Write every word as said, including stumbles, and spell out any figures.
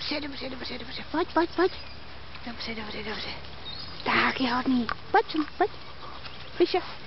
Dobře, dobře, dobře, dobře. Pojď, pojď, pojď. Dobře, dobře, dobře. Tak je hodný. Pojď, pojď. Píše.